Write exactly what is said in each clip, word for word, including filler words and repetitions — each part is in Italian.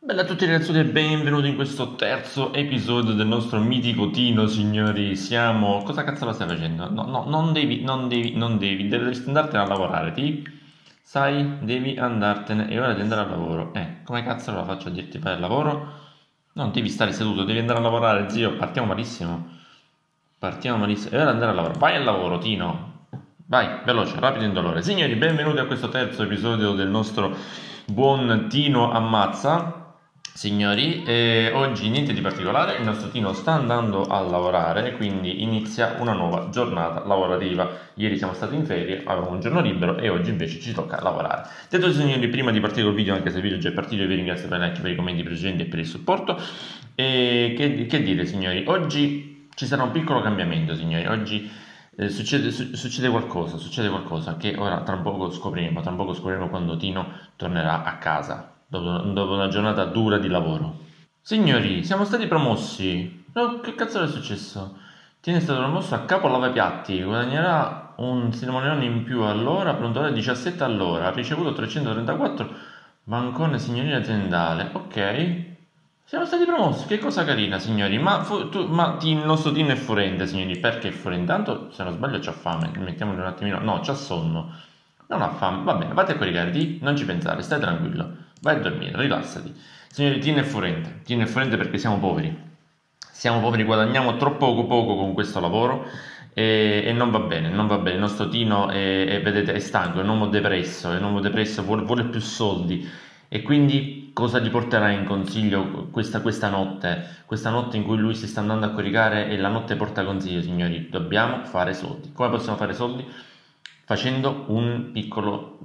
Bella a tutti ragazzi e benvenuti in questo terzo episodio del nostro mitico Tino, signori. Siamo... Cosa cazzo la stai facendo? No, no, non devi, non devi, non devi, devi andartene a lavorare, ti? Sai, devi andartene, è ora di andare al lavoro. Eh, come cazzo la faccio a dirti fare il lavoro? Non devi stare seduto, devi andare a lavorare, zio. Partiamo malissimo. Partiamo malissimo. È ora di andare al lavoro. Vai al lavoro, Tino. Vai, veloce, rapido e indolore. Signori, benvenuti a questo terzo episodio del nostro buon Tino Ammazza. Signori, eh, oggi niente di particolare, il nostro Tino sta andando a lavorare, quindi inizia una nuova giornata lavorativa. Ieri siamo stati in ferie, avevamo un giorno libero e oggi invece ci tocca lavorare. Detto signori, prima di partire col video, anche se il video è già partito, vi ringrazio per i like, per i commenti precedenti e per il supporto. E che, che dire signori, oggi ci sarà un piccolo cambiamento signori, oggi eh, succede, su, succede qualcosa, succede qualcosa che ora tra un poco scopriremo, tra un poco scopriremo quando Tino tornerà a casa. Dopo, dopo una giornata dura di lavoro. Signori, siamo stati promossi. No, che cazzo è successo? Tiene stato promosso a capo lavapiatti. Guadagnerà un salmone in più all'ora, pronto ore diciassette all'ora. Ha ricevuto trecentotrentaquattro bancone signorile aziendale. Ok. Siamo stati promossi. Che cosa carina, signori. Ma, fu, tu, ma il nostro team è furente, signori. Perché è furente? Intanto, se non sbaglio, c'ha fame. Mettiamolo un attimino. No, c'ha sonno. Non ha fame. Va bene, vatti a coricare. Ti, non ci pensare. Stai tranquillo. Vai a dormire, rilassati. Signori, Tino è furente. Tino è furente perché siamo poveri. Siamo poveri, guadagniamo troppo poco poco con questo lavoro e, e non va bene, non va bene. Il nostro Tino è, è, vedete, è stanco, è un uomo depresso, è un uomo depresso, vuole, vuole più soldi. E quindi cosa gli porterà in consiglio questa, questa notte? Questa notte in cui lui si sta andando a coricare e la notte porta consiglio, signori. Dobbiamo fare soldi. Come possiamo fare soldi? Facendo un piccolo...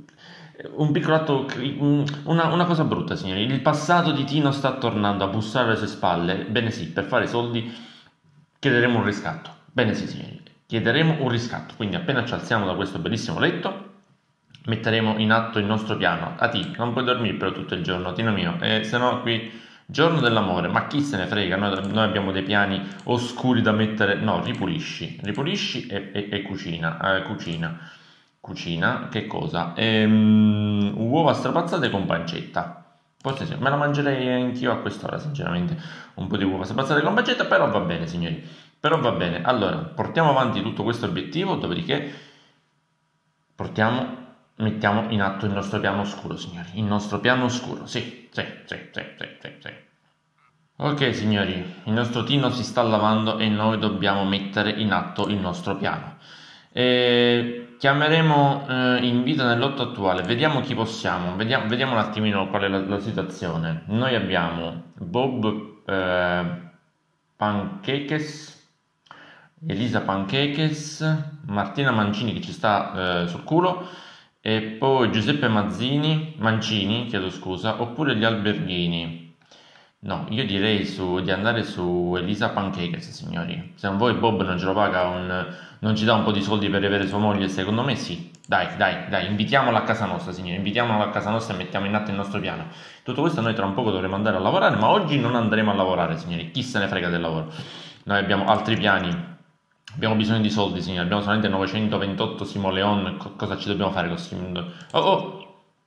Un piccolo atto, una, una cosa brutta, signori. Il passato di Tino sta tornando a bussare alle sue spalle. Bene sì, per fare soldi chiederemo un riscatto. Bene sì, signori, chiederemo un riscatto. Quindi appena ci alziamo da questo bellissimo letto, metteremo in atto il nostro piano. A ti, non puoi dormire però tutto il giorno, Tino mio. E se no qui, giorno dell'amore, ma chi se ne frega? Noi, noi abbiamo dei piani oscuri da mettere. No, ripulisci, ripulisci e, e, e cucina, eh, cucina. Cucina, che cosa? Ehm, uova strapazzate con pancetta. Forse sì, me la mangerei anch'io a quest'ora, sinceramente. Un po' di uova strapazzate con pancetta, però va bene, signori. Però va bene. Allora, portiamo avanti tutto questo obiettivo, dopodiché portiamo, mettiamo in atto il nostro piano oscuro, signori. Il nostro piano oscuro, sì, sì, sì, sì, sì, sì, sì. Ok, signori, il nostro Tino si sta lavando e noi dobbiamo mettere in atto il nostro piano. E chiameremo eh, in vita nel lotto attuale, vediamo chi possiamo, vediamo, vediamo un attimino qual è la, la situazione. Noi abbiamo Bob eh, Pancakes, Elisa Pancakes, Martina Mancini che ci sta eh, sul culo e poi Giuseppe Mazzini, Mancini, chiedo scusa, oppure gli Alberghini. No, io direi su, di andare su Elisa Pancakes, signori. Se non vuoi Bob non ce lo paga, un, non ci dà un po' di soldi per avere sua moglie, secondo me sì. Dai, dai, dai, invitiamola a casa nostra, signori. Invitiamola a casa nostra e mettiamo in atto il nostro piano. Tutto questo noi tra un poco dovremo andare a lavorare, ma oggi non andremo a lavorare, signori. Chi se ne frega del lavoro? Noi abbiamo altri piani. Abbiamo bisogno di soldi, signori. Abbiamo solamente novecentoventotto Simoleon. Co- cosa ci dobbiamo fare con Simoleon? Oh, oh!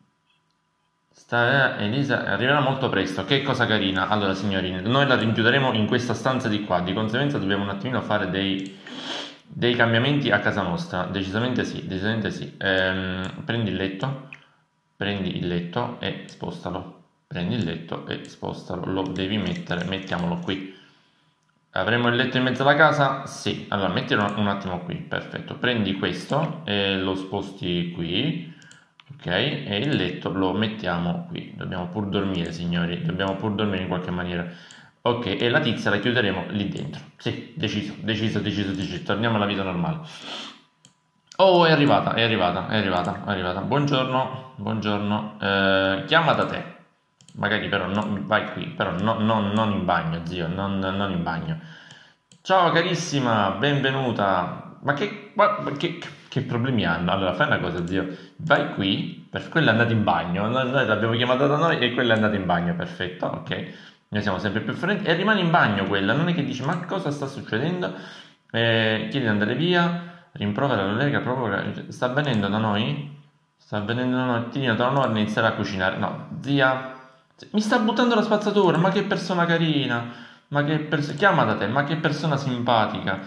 Sta, eh, Elisa arriverà molto presto, che cosa carina. Allora signori, noi la rinchiuderemo in questa stanza di qua, di conseguenza dobbiamo un attimino fare dei, dei cambiamenti a casa nostra, decisamente sì, decisamente sì. Ehm, prendi il letto, prendi il letto e spostalo, prendi il letto e spostalo, lo devi mettere, mettiamolo qui. Avremo il letto in mezzo alla casa? Sì, allora mettilo un attimo qui, perfetto. Prendi questo e lo sposti qui. Ok, e il letto lo mettiamo qui. Dobbiamo pur dormire, signori. Dobbiamo pur dormire in qualche maniera. Ok, e la tizia la chiuderemo lì dentro. Sì, deciso, deciso, deciso, deciso. Torniamo alla vita normale. Oh, è arrivata, è arrivata, è arrivata, è arrivata. Buongiorno, buongiorno. Eh, chiama da te. Magari però no, vai qui, però no, no, non in bagno, zio, non, non in bagno. Ciao carissima, benvenuta. Ma che, ma che, che problemi hanno? Allora fai una cosa, zio. Vai qui, per quella è andata in bagno. Noi, noi l'abbiamo chiamata da noi e quella è andata in bagno, perfetto, ok. Noi siamo sempre più freddi e rimane in bagno quella. Non è che dici, ma cosa sta succedendo? Eh, chiedi di andare via, rimprovera la lega, proprio. Sta venendo da noi? Sta venendo da noi, Tino, tra un'ora inizierà a cucinare. No, zia. Mi sta buttando la spazzatura, ma che persona carina, ma che persona... Chiama da te, ma che persona simpatica.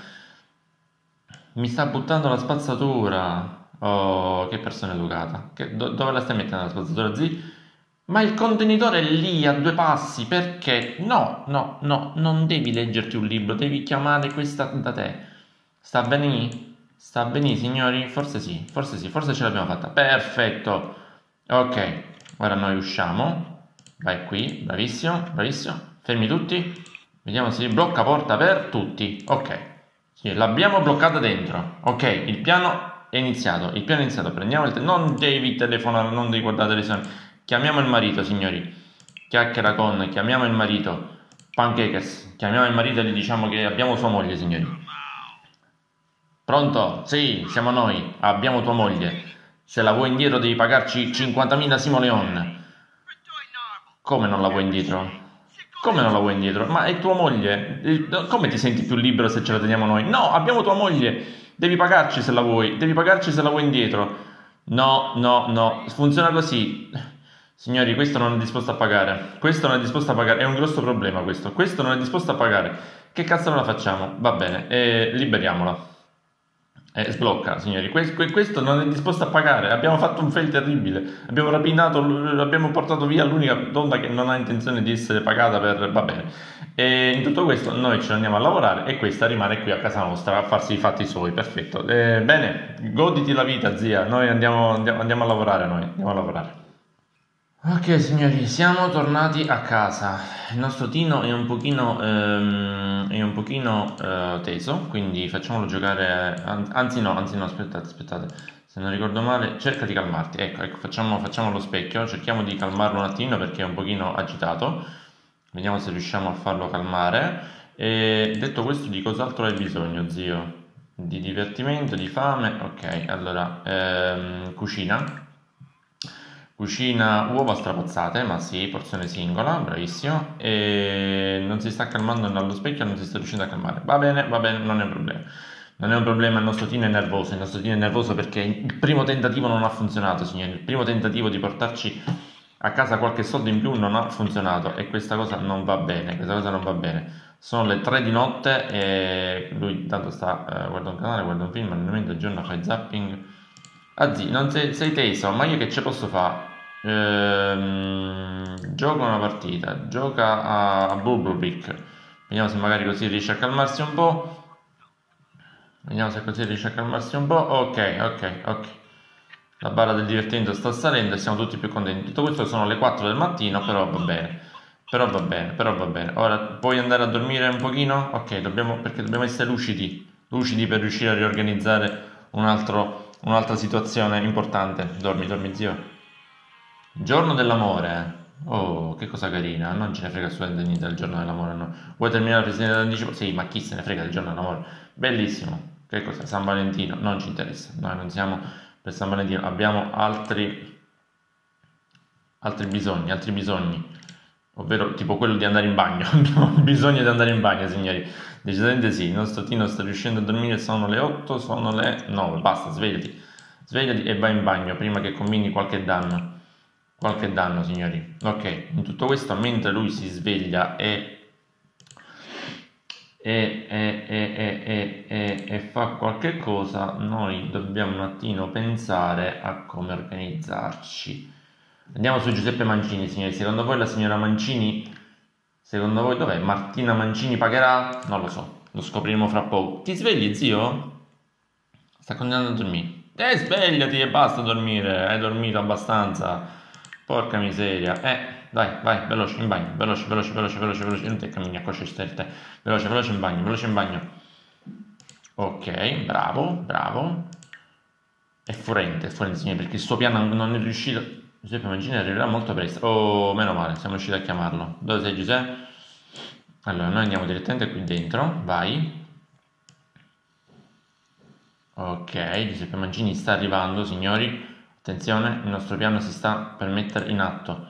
Mi sta buttando la spazzatura. Oh, che persona educata. Che- do- dove la stai mettendo la spazzatura, zi? Ma il contenitore è lì a due passi, perché? No, no, no, non devi leggerti un libro, devi chiamare questa da te. Sta bene? Sta bene, signori? Forse sì, forse sì, forse ce l'abbiamo fatta. Perfetto. Ok, ora noi usciamo. Vai qui, bravissimo, bravissimo. Fermi tutti. Vediamo se blocca porta per tutti. Ok. Sì, l'abbiamo bloccata dentro. Ok, il piano è iniziato. Il piano è iniziato. Prendiamo il te- non devi telefonare, non devi guardare la televisione. Chiamiamo il marito, signori. Chiacchiera con, chiamiamo il marito. Pancakes. Chiamiamo il marito e gli diciamo che abbiamo sua moglie, signori. Pronto? Sì, siamo noi. Abbiamo tua moglie. Se la vuoi indietro devi pagarci cinquantamila simoleon. Come non la vuoi indietro? Come non la vuoi indietro? Ma è tua moglie. Eh, Come ti senti più libero se ce la teniamo noi? No, abbiamo tua moglie. Devi pagarci se la vuoi. Devi pagarci se la vuoi indietro. No, no, no. Funziona così. Signori, questo non è disposto a pagare. Questo non è disposto a pagare. È un grosso problema questo. Questo non è disposto a pagare. Che cazzo non la facciamo? Va bene, eh, liberiamola. Eh, sblocca, signori. Que- que- questo non è disposto a pagare. Abbiamo fatto un fail terribile. Abbiamo rapinato, l- abbiamo portato via l'unica donna che non ha intenzione di essere pagata per. Va bene. E in tutto questo noi ce ne andiamo a lavorare e questa rimane qui a casa nostra a farsi i fatti suoi. Perfetto. Eh, bene, goditi la vita, zia. Noi andiamo, andiamo, andiamo a lavorare. Noi andiamo a lavorare. Ok signori, siamo tornati a casa. Il nostro Tino è un pochino, ehm, è un pochino eh, teso, quindi facciamolo giocare. an- Anzi, no, anzi, no, aspettate, aspettate. Se non ricordo male, cerca di calmarti. Ecco, ecco, facciamo, facciamo lo specchio, cerchiamo di calmarlo un attimo perché è un pochino agitato. Vediamo se riusciamo a farlo calmare. E detto questo, di cos'altro hai bisogno, zio? Di divertimento, di fame? Ok, allora, ehm, cucina. Cucina uova strapazzate, ma sì, porzione singola, bravissimo. E non si sta calmando dallo specchio, non si sta riuscendo a calmare. Va bene, va bene, non è un problema. Non è un problema, il nostro Tino è nervoso. Il nostro Tino è nervoso perché il primo tentativo non ha funzionato, signori. Il primo tentativo di portarci a casa qualche soldo in più non ha funzionato e questa cosa non va bene. Questa cosa non va bene. Sono le tre di notte e lui tanto sta eh, guarda un canale, guarda un film, allenamento, giorno fai zapping. Ah, zì, non sei, sei teso, ma io che ce posso fare? Ehm, gioca una partita, gioca a, a Bubble Brick. Vediamo se magari così riesce a calmarsi un po'. Vediamo se così riesce a calmarsi un po'. Ok, ok, ok. La barra del divertimento sta salendo e siamo tutti più contenti. Tutto questo sono le quattro del mattino, però va bene. Però va bene, però va bene. Ora puoi andare a dormire un pochino? Ok, dobbiamo, perché dobbiamo essere lucidi. Lucidi per riuscire a riorganizzare un altro, un'altra situazione importante. Dormi, dormi, zio. Giorno dell'amore. Oh, che cosa carina. Non ce ne frega assolutamente niente del giorno dell'amore, no. Vuoi terminare la presentazione d'anticipo? Sì, ma chi se ne frega del giorno dell'amore? Bellissimo. Che cos'è? San Valentino? Non ci interessa. Noi non siamo per San Valentino. Abbiamo altri, altri bisogni, altri bisogni. Ovvero tipo quello di andare in bagno. Abbiamo bisogno di andare in bagno, signori. Decisamente sì. Il nostro Tino sta riuscendo a dormire. Sono le otto, sono le nove. Basta, svegliati. Svegliati e vai in bagno prima che combini qualche danno. Qualche danno, signori. Ok, in tutto questo, mentre lui si sveglia e, e, e, e, e, e, e- e fa qualche cosa, noi dobbiamo un attimo pensare a come organizzarci. Andiamo su Giuseppe Mancini, signori. Secondo voi la signora Mancini, secondo voi dov'è? Martina Mancini pagherà? Non lo so, lo scopriremo fra poco. Ti svegli, zio? Sta continuando a dormire. Eh, svegliati e basta dormire. Hai dormito abbastanza. Porca miseria. Eh, dai, vai, veloce, in bagno. Veloce, veloce, veloce, veloce, veloce. Non te cammini a cosce sterte. Veloce, veloce in bagno, veloce in bagno. Ok, bravo, bravo. È furente, è furente, signore, perché il suo piano non è riuscito. Giuseppe Mancini arriverà molto presto. Oh, meno male, siamo riusciti a chiamarlo. Dove sei, Giuseppe? Allora, noi andiamo direttamente qui dentro. Vai. Ok, Giuseppe Mancini sta arrivando, signori. Attenzione, il nostro piano si sta per mettere in atto.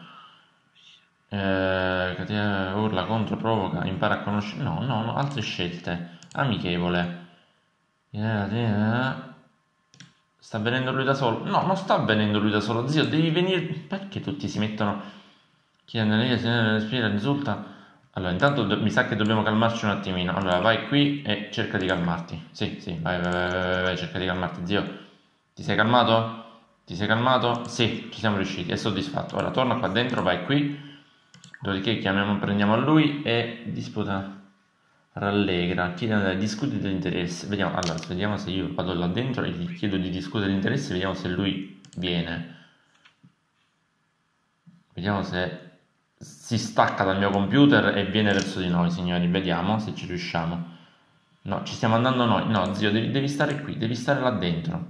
Eh, cattiva- urla contro, provoca, impara a conoscere. No, no, no, altre scelte. Amichevole. Eh, eh. Sta venendo lui da solo? No, non sta venendo lui da solo. Zio, devi venire. Perché tutti si mettono. Chi è nella se ne respira insulta. Allora, intanto do- mi sa che dobbiamo calmarci un attimino. Allora, vai qui e cerca di calmarti. Sì, sì, vai, vai, vai, vai, vai, vai, cerca di calmarti, zio. Ti sei calmato? Ti sei calmato? Sì, ci siamo riusciti, è soddisfatto. Ora torna qua dentro, vai qui. Dopodiché chiamiamo, prendiamo a lui e disputa. Rallegra, chiede discuti dell'interesse. Vediamo, allora, vediamo se io vado là dentro e gli chiedo di discutere l'interesse, vediamo se lui viene. Vediamo se si stacca dal mio computer e viene verso di noi, signori. Vediamo se ci riusciamo. No, ci stiamo andando noi. No, zio, devi, devi stare qui, devi stare là dentro.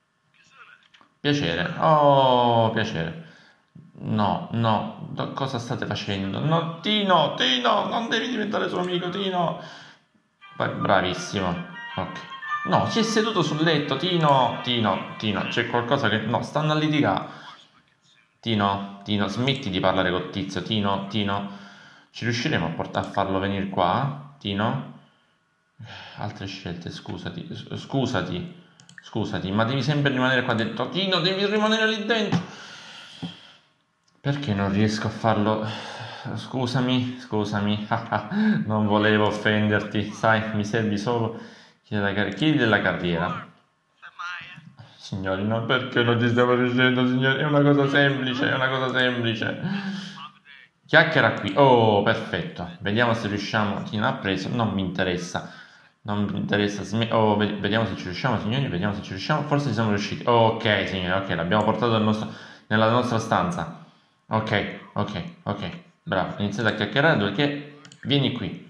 Piacere. Oh, piacere. No, no, do- cosa state facendo? No, Tino, Tino, non devi diventare suo amico, Tino. Vai, bravissimo. Ok. No, si è seduto sul letto, Tino, Tino, Tino, c'è qualcosa che... No, stanno a litigare. Tino, Tino, smetti di parlare col tizio, Tino, Tino. Ci riusciremo a, port- a farlo venire qua, Tino? Altre scelte, scusati, s- scusati, scusati, ma devi sempre rimanere qua dentro. Tino, devi rimanere lì dentro. Perché non riesco a farlo? Scusami, scusami, non volevo offenderti, sai, mi servi solo. Chiedi della, car- chiedi della carriera. Signori, no, perché non ci stiamo riuscendo, signori? È una cosa semplice, è una cosa semplice. Chiacchiera qui. Oh, perfetto. Vediamo se riusciamo. Tino ha preso. Non mi interessa. Non mi interessa. Sm- Oh, ve- vediamo se ci riusciamo, signori. Vediamo se ci riusciamo. Forse ci siamo riusciti. Oh, ok, signori. Ok, l'abbiamo portato nel nostro- nella nostra stanza. Ok, ok, ok. Bravo. Iniziate a chiacchierare. Dopodiché vieni qui.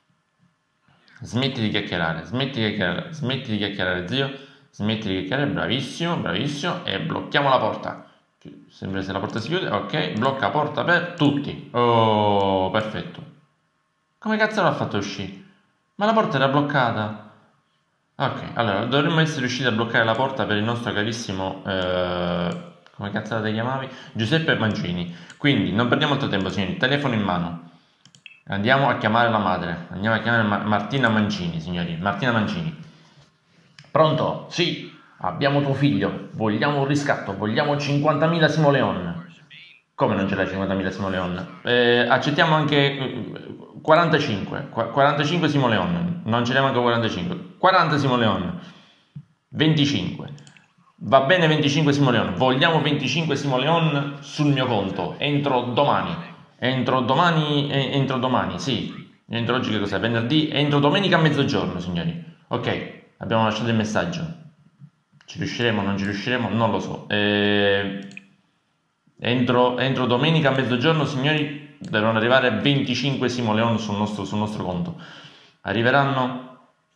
Smetti di chiacchierare. Smetti di chiacchierare. Smetti di chiacchierare, zio. Smetti di chiacchierare. Bravissimo, bravissimo. E blocchiamo la porta. Sembra se la porta si chiude. Ok, blocca la porta per tutti. Oh, perfetto. Come cazzo l'ha fatto uscire? Ma la porta era bloccata. Ok, allora dovremmo essere riusciti a bloccare la porta per il nostro carissimo, eh, come cazzo ti chiamavi? Giuseppe Mancini. Quindi non perdiamo molto tempo, signori. Telefono in mano. Andiamo a chiamare la madre. Andiamo a chiamare Ma- Martina Mancini, signori. Martina Mancini. Pronto? Sì. Abbiamo tuo figlio. Vogliamo un riscatto. Vogliamo cinquantamila simoleon. Come non ce l'hai cinquantamila simoleon? Eh, accettiamo anche eh, quarantacinque. Qu- quarantacinque simoleon. Non ce l'abbiamo anche quarantacinque. quaranta simoleon. venticinque. Va bene venticinque simoleon. Vogliamo venticinque simoleon sul mio conto. Entro domani. Entro domani. eh, entro domani, sì. Entro oggi che cos'è? Venerdì. Entro domenica a mezzogiorno, signori. Ok, abbiamo lasciato il messaggio. Ci riusciremo, non ci riusciremo? Non lo so. Eh, entro, entro domenica a mezzogiorno, signori, devono arrivare venticinque simoleon sul nostro, sul nostro conto. Arriveranno...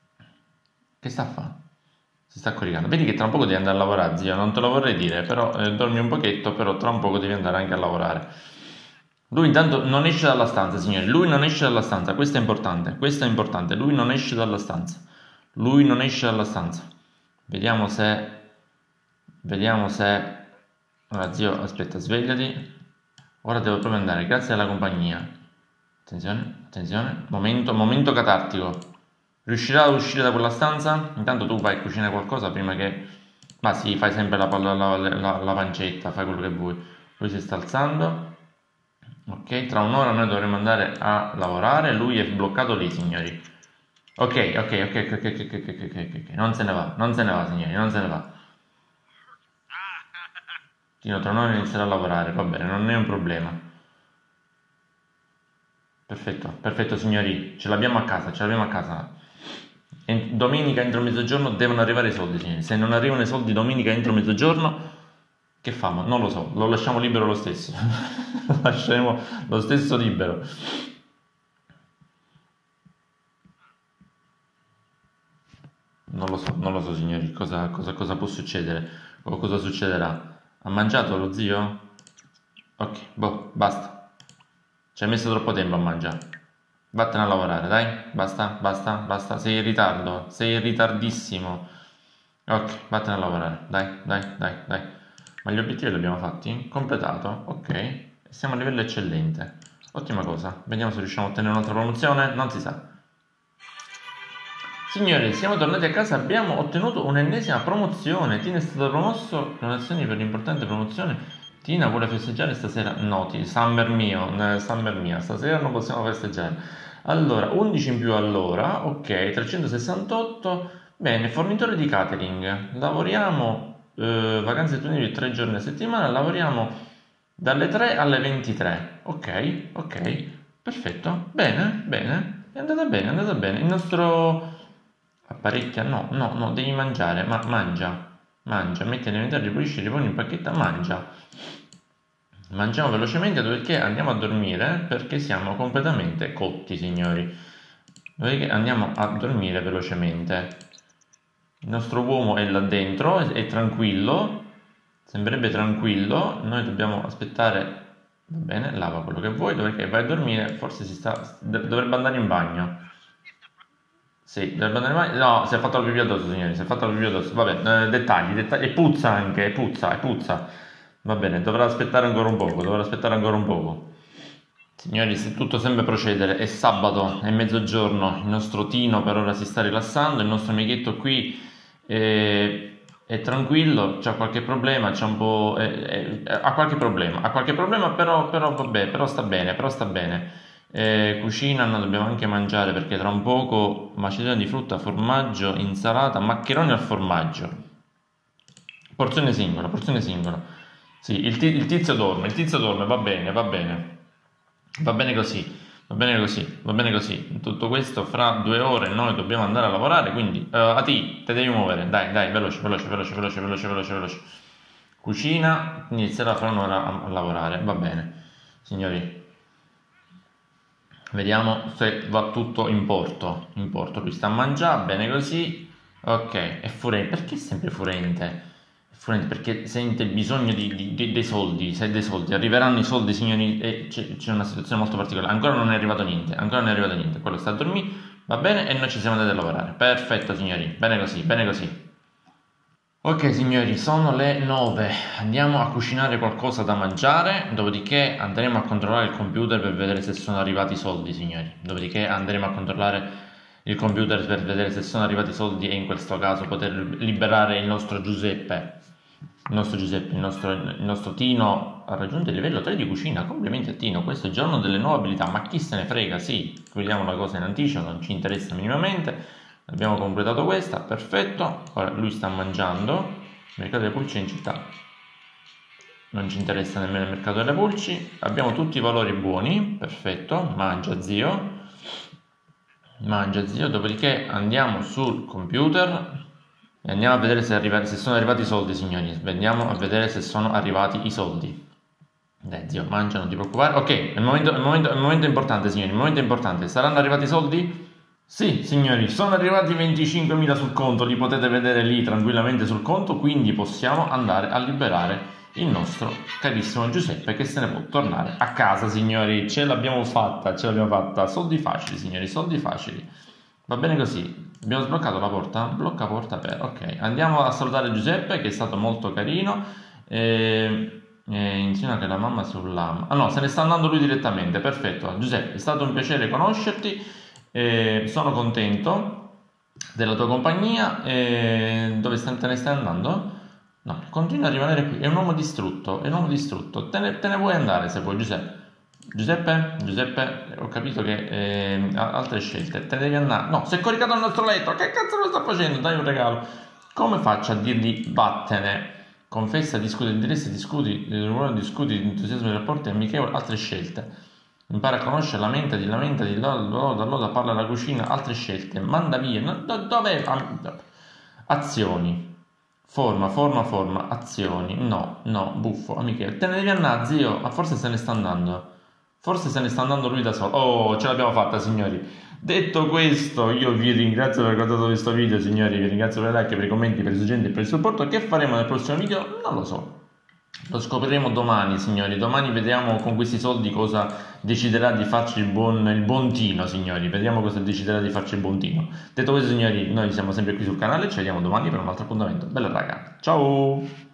Che sta a fare? Si sta coricando. Vedi che tra un poco devi andare a lavorare, zio. Non te lo vorrei dire, però eh, dormi un pochetto, però tra un poco devi andare anche a lavorare. Lui intanto non esce dalla stanza, signori. Lui non esce dalla stanza. Questo è importante. Questo è importante. Lui non esce dalla stanza. Lui non esce dalla stanza. Vediamo se... Vediamo se... Allora, zio, aspetta, svegliati. Ora devo proprio andare. Grazie alla compagnia. Attenzione, attenzione. Momento, momento catartico. Riuscirà ad uscire da quella stanza? Intanto tu vai a cucinare qualcosa prima che... Ma sì, fai sempre la, la, la, la, la pancetta, fai quello che vuoi. Lui si sta alzando. Ok, tra un'ora noi dovremo andare a lavorare. Lui è bloccato lì, signori. Ok, ok, ok, ok, ok, ok, ok, ok, ok, ok. Non se ne va, non se ne va, signori, non se ne va. Tino, tra un'ora inizierà a lavorare, va bene, non è un problema. Perfetto, perfetto, signori. Ce l'abbiamo a casa, ce l'abbiamo a casa. E domenica entro mezzogiorno devono arrivare i soldi, signori. Se non arrivano i soldi domenica entro mezzogiorno, che famo? Non lo so, lo lasciamo libero lo stesso. Lo lasceremo lo stesso libero. Non lo so, non lo so, signori, cosa, cosa, cosa può succedere o cosa succederà. Ha mangiato lo zio? Ok, boh, basta. Ci hai messo troppo tempo a mangiare. Vattene a lavorare, dai. Basta, basta, basta. Sei in ritardo, sei in ritardissimo. Ok, vattene a lavorare. Dai, dai, dai, dai. Ma gli obiettivi li abbiamo fatti? Completato? Ok. Siamo a livello eccellente. Ottima cosa. Vediamo se riusciamo a ottenere un'altra promozione. Non si sa. Signori, siamo tornati a casa, abbiamo ottenuto un'ennesima promozione. Tino è stato promosso. Congratulazioni per l'importante promozione. Tina vuole festeggiare stasera? No, ti, Summer mio, eh, Summer mia, stasera non possiamo festeggiare. Allora, undici in più all'ora, ok, trecentosessantotto. Bene, fornitore di catering. Lavoriamo, eh, vacanze disponibili tre giorni a settimana, lavoriamo dalle tre alle ventitré. Ok, ok, perfetto. Bene, bene, è andata bene, è andata bene. Il nostro apparecchia, no, no, no, devi mangiare, ma mangia, mangia, metti all'inventario, ripulisci, riponi in pacchetta, mangia. Mangiamo velocemente dopodiché andiamo a dormire perché siamo completamente cotti, signori. Dopodiché andiamo a dormire velocemente. Il nostro uomo è là dentro, è, è tranquillo, sembrerebbe tranquillo. Noi dobbiamo aspettare, va bene, lava quello che vuoi, dopodiché vai a dormire, forse si sta, dovrebbe andare in bagno. Sì, dovrebbe andare in bagno. No, si è fatto la pipì addosso, signori, si è fatto la pipì addosso. Vabbè, eh, dettagli, dettagli, e puzza anche, e puzza, e puzza. Va bene, dovrà aspettare ancora un poco, dovrà aspettare ancora un poco. Signori, se tutto sembra procedere, è sabato, è mezzogiorno, il nostro Tino per ora si sta rilassando, il nostro amichetto qui è, è tranquillo, c'ha qualche problema, c'ha un po'... è- è- ha qualche problema, ha qualche problema, però, però vabbè, però sta bene, però sta bene. Eh, cucina, no, dobbiamo anche mangiare perché tra un poco macedone di frutta, formaggio, insalata, maccheroni al formaggio. Porzione singola, porzione singola. Sì, il, ti- il tizio dorme, il tizio dorme, va bene, va bene, va bene così, va bene così, va bene così. Tutto questo fra due ore noi dobbiamo andare a lavorare, quindi eh, a ti, te devi muovere, dai, dai, veloce, veloce, veloce, veloce, veloce, veloce, veloce. Cucina, inizierà fra un'ora a, a lavorare, va bene, signori. Vediamo se va tutto in porto. In porto, lui sta a mangiare, bene così. Ok, è furente. Perché è sempre furente? È furente perché sente il bisogno di, di- di- dei soldi. Se dei soldi, arriveranno i soldi, signori. E c'è, c'è una situazione molto particolare. Ancora non è arrivato niente. Ancora non è arrivato niente. Quello sta a dormire, va bene, e noi ci siamo andati a lavorare. Perfetto, signori. Bene così, bene così. Ok signori, sono le nove, andiamo a cucinare qualcosa da mangiare, dopodiché andremo a controllare il computer per vedere se sono arrivati i soldi, signori. Dopodiché andremo a controllare il computer per vedere se sono arrivati i soldi e in questo caso poter liberare il nostro Giuseppe. Il nostro Giuseppe, il nostro, il nostro Tino ha raggiunto il livello tre di cucina. Complimenti a Tino, questo è il giorno delle nuove abilità, ma chi se ne frega, sì, vediamo la cosa in anticipo, non ci interessa minimamente. Abbiamo completato questa, perfetto. Ora lui sta mangiando. Mercato delle pulci in città. Non ci interessa nemmeno il mercato delle pulci. Abbiamo tutti i valori buoni, perfetto. Mangia zio. Mangia zio. Dopodiché andiamo sul computer e andiamo a vedere se, arriva- se sono arrivati i soldi, signori. Andiamo a vedere se sono arrivati i soldi. Dai, zio, mangia, non ti preoccupare. Ok, è il momento, è il momento, è il momento importante, signori. Il momento è importante. Saranno arrivati i soldi? Sì, signori, sono arrivati venticinquemila sul conto, li potete vedere lì tranquillamente sul conto, quindi possiamo andare a liberare il nostro carissimo Giuseppe che se ne può tornare a casa, signori. Ce l'abbiamo fatta, ce l'abbiamo fatta. Soldi facili, signori, soldi facili. Va bene così. Abbiamo sbloccato la porta? Blocca porta per. Ok, andiamo a salutare Giuseppe che è stato molto carino. E... e insinuano che la mamma sull'ama. Ah no, se ne sta andando lui direttamente, perfetto. Giuseppe, è stato un piacere conoscerti. Eh, sono contento della tua compagnia. Eh, dove sta- te ne stai andando? No, continua a rimanere qui. È un uomo distrutto. È un uomo distrutto. Te ne, te ne vuoi andare se vuoi, Giuseppe. Giuseppe? Giuseppe, ho capito che eh, ha altre scelte. Te ne devi andare. No, si è coricato al nostro letto. Che cazzo lo sta facendo? Dai un regalo. Come faccio a dirgli vattene? Confessa, discute, interessa, discuti, il ruolo discuti, entusiasmo dei rapporti, amichevole, altre scelte. Impara a conoscere, lamentati, lamentati, loda, loda, parla alla cucina, altre scelte, manda via, no, do- dove? Azioni, forma, forma, forma, azioni, no, no, buffo, amichevole, te ne devi andare, zio, ma forse se ne sta andando, forse se ne sta andando lui da solo, oh, ce l'abbiamo fatta, signori. Detto questo, io vi ringrazio per aver guardato questo video, signori, vi ringrazio per i like, per i commenti, per i suggerimenti e per il supporto. Che faremo nel prossimo video? Non lo so. Lo scopriremo domani, signori. Domani vediamo con questi soldi cosa deciderà di farci il buon, il buon Tino, signori. Vediamo cosa deciderà di farci il buon Tino. Detto questo, signori, noi siamo sempre qui sul canale. Ci vediamo domani per un altro appuntamento. Bella raga. Ciao!